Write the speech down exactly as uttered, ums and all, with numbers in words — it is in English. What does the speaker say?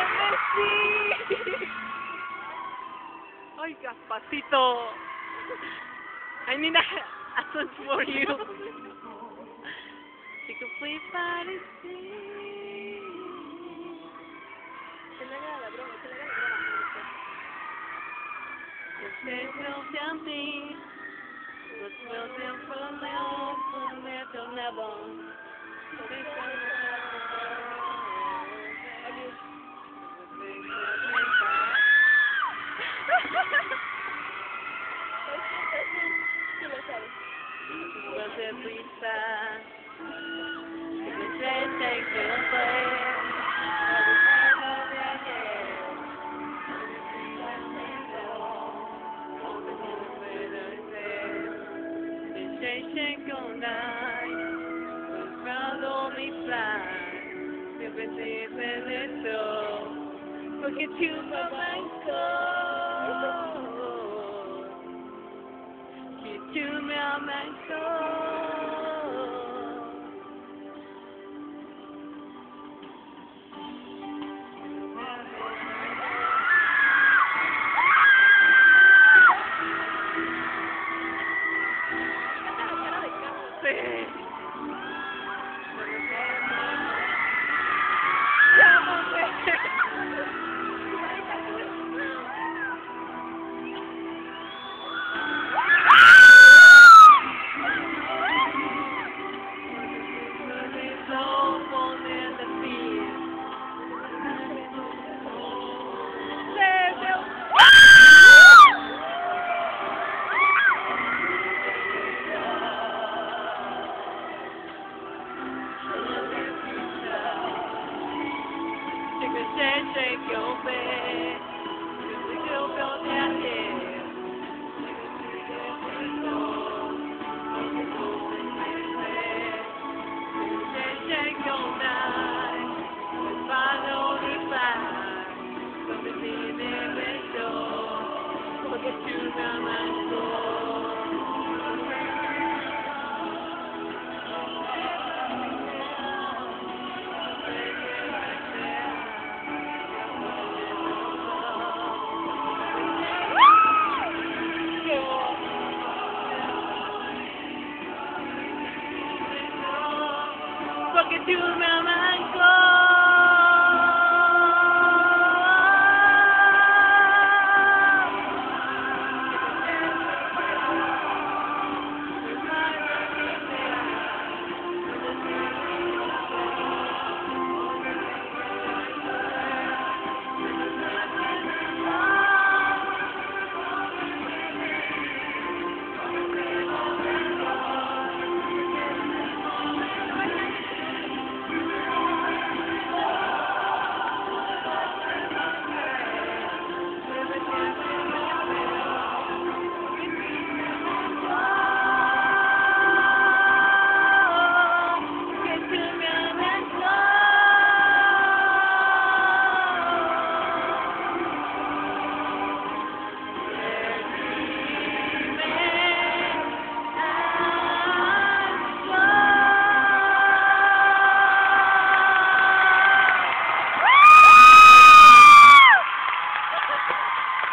sí. Ay, Gaspacito. I need a, a song for you. She could play Paris. Se le haga la broma, se le haga la broma. C'est gentil, le soir d'un promenade, promenade en avant. Você brisa, se sente que eu sei. Siempre te penetró, porque tú me amancó, que tú me amancó. Sí. Shake your bed, shake your bed, shake your night, follow the fire, come and see the window, look at you now, my soul.